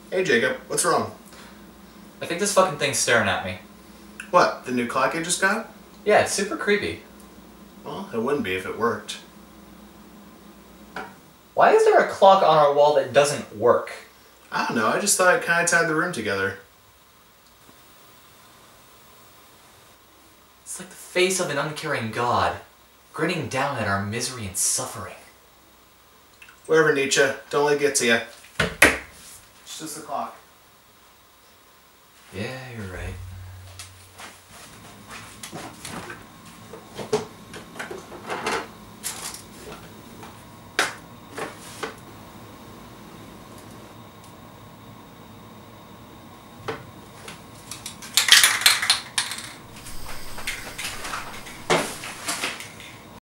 Hey Jacob, what's wrong? I think this fucking thing's staring at me. What, the new clock you just got? Yeah, it's super creepy. Well, it wouldn't be if it worked. Why is there a clock on our wall that doesn't work? I don't know, I just thought it kind of tied the room together. It's like the face of an uncaring god, grinning down at our misery and suffering. Whatever, Nietzsche, don't let it get to you. It's just the clock. Yeah, you're right.